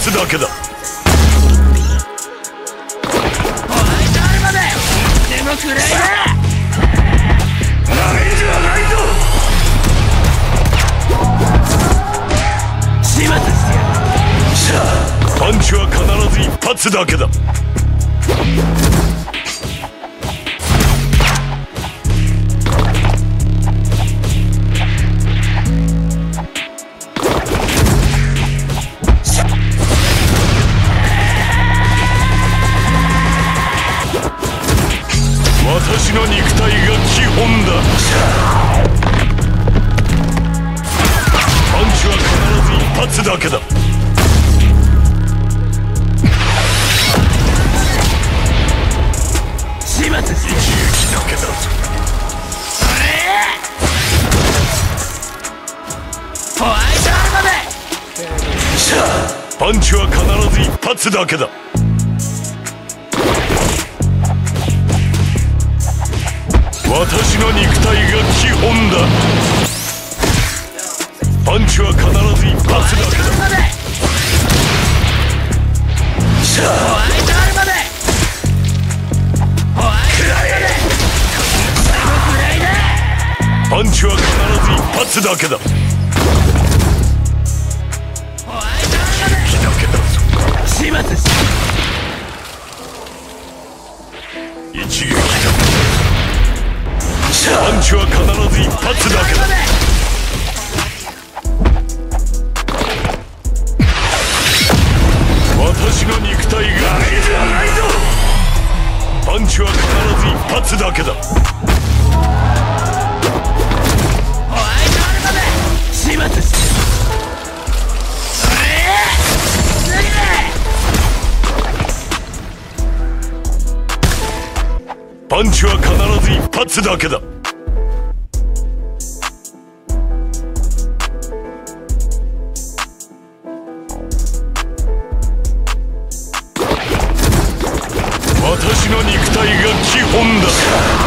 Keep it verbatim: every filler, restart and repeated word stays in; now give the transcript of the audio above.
発だけだ。 ホワイトアルマででもくらいだ。 ないではないぞ。 始末してやる。 さあ、パンチは必ず一発だけだ。私の肉体が基本だ。パンチは必ず一発だけだ。 始末して一撃だけだぞ。 ホワイトアルマで。 さあ、パンチは必ず一発だけだ。私の肉体が基本だ。パンチは必ず一発だけだ。さあ、 ホワイトアルマで。ホワイトアルマで。最後くらいだ。 パンチは必ず一発だけだ。 ホワイトアルマで。 一撃だけだぞ。 始末して。 一撃だ。パンチは必ず一発だけだ。私の肉体がないではないぞ。パンチは必ず一発だけだ。 ホワイトアルマで。始末して。 パンチは必ず一発だけだ。私の肉体が基本だ。